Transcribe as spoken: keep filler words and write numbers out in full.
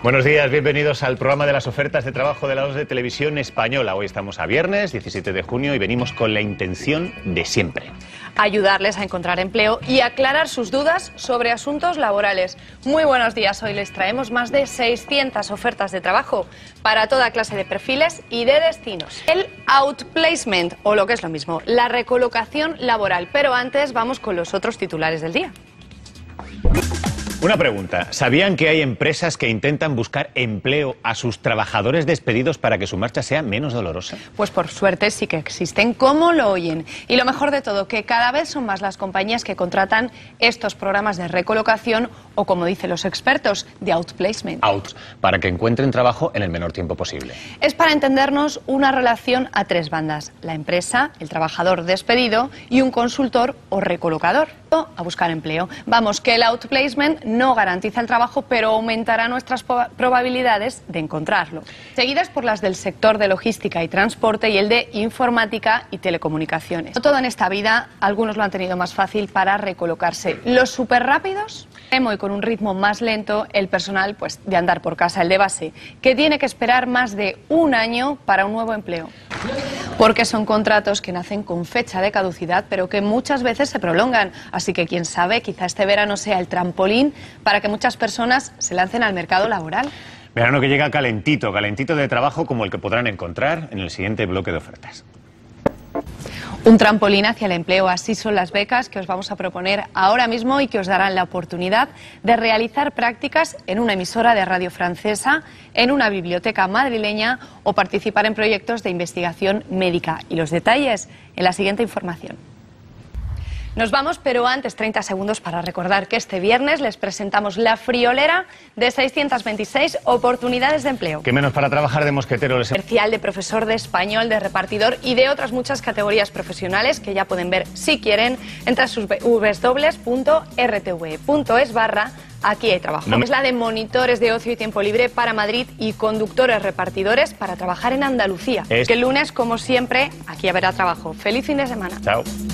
Buenos días, bienvenidos al programa de las ofertas de trabajo de la dos de Televisión Española. Hoy estamos a viernes, diecisiete de junio, y venimos con la intención de siempre: ayudarles a encontrar empleo y aclarar sus dudas sobre asuntos laborales. Muy buenos días, hoy les traemos más de seiscientas ofertas de trabajo para toda clase de perfiles y de destinos. El outplacement, o lo que es lo mismo, la recolocación laboral. Pero antes vamos con los otros titulares del día. Una pregunta, ¿sabían que hay empresas que intentan buscar empleo a sus trabajadores despedidos para que su marcha sea menos dolorosa? Pues por suerte sí que existen, ¿cómo lo oyen? Y lo mejor de todo, que cada vez son más las compañías que contratan estos programas de recolocación o, como dicen los expertos, de outplacement. Out, para que encuentren trabajo en el menor tiempo posible. Es, para entendernos, una relación a tres bandas: la empresa, el trabajador despedido y un consultor o recolocador a buscar empleo. Vamos, que el outplacement no garantiza el trabajo, pero aumentará nuestras probabilidades de encontrarlo. Seguidas por las del sector de logística y transporte y el de informática y telecomunicaciones. Todo en esta vida, algunos lo han tenido más fácil para recolocarse. Los súper rápidos, y con un ritmo más lento, el personal pues de andar por casa, el de base, que tiene que esperar más de un año para un nuevo empleo. Porque son contratos que nacen con fecha de caducidad, pero que muchas veces se prolongan. Así que, quién sabe, quizá este verano sea el trampolín para que muchas personas se lancen al mercado laboral. Verano que llega calentito, calentito de trabajo, como el que podrán encontrar en el siguiente bloque de ofertas. Un trampolín hacia el empleo, así son las becas que os vamos a proponer ahora mismo y que os darán la oportunidad de realizar prácticas en una emisora de radio francesa, en una biblioteca madrileña o participar en proyectos de investigación médica. Y los detalles en la siguiente información. Nos vamos, pero antes treinta segundos para recordar que este viernes les presentamos la friolera de seiscientas veintiséis oportunidades de empleo. ¿Qué menos para trabajar de mosquetero? Les... comercial, de profesor de español, de repartidor y de otras muchas categorías profesionales que ya pueden ver, si quieren, entre sus w punto r t v punto es barra Aquí hay trabajo. No me... Es la de monitores de ocio y tiempo libre para Madrid y conductores repartidores para trabajar en Andalucía. Es... Que el lunes, como siempre, aquí habrá trabajo. ¡Feliz fin de semana! Chao.